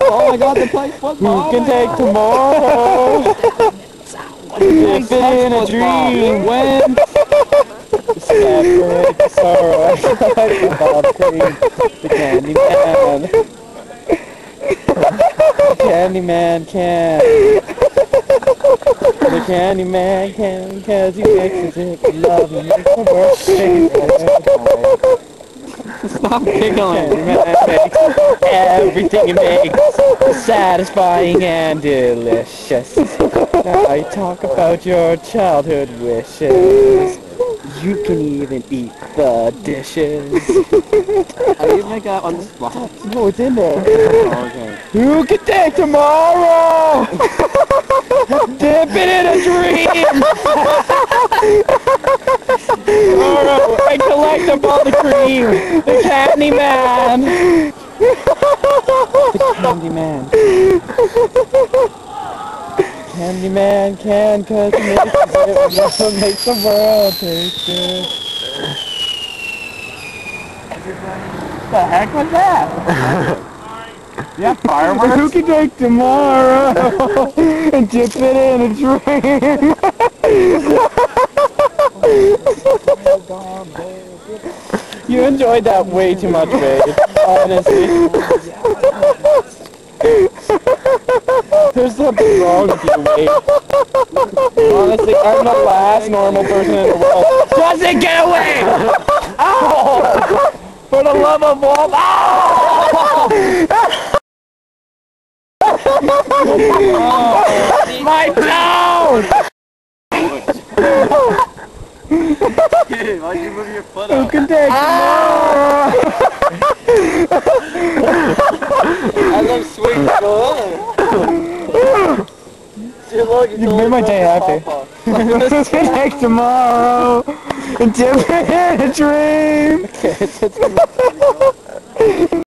Oh my god, the place was Who can take tomorrow? Dip it in a dream. When? Separate the sorrow. The Bob Cream. The candy man. The candy man can. The candy man can, cause he mixes it with love and makes my birthday. Stop giggling. Candy man makes everything he makes satisfying and delicious. Now I talk about your childhood wishes. You can even eat the dishes. How do you make that on the spot? No, it's in there. Oh, okay. Who can take tomorrow? Dip it in a dream. Tomorrow and collect up all the cream. The candy man. The candy man. Candy man can, cause he makes it makes the world taste good. What the heck was that? Yeah, fireworks? Who can take tomorrow and dip it in a dream? You enjoyed that way too much, babe. Honestly. There's something wrong with you, babe. Honestly, I'm the last normal person in the world. Doesn't get away! Ow! For the love of all, ow! Oh, my toe! Why'd you move your foot Who up? can take tomorrow? I love sweet joy. You made my day happy. Who can take tomorrow and dip it in a dream?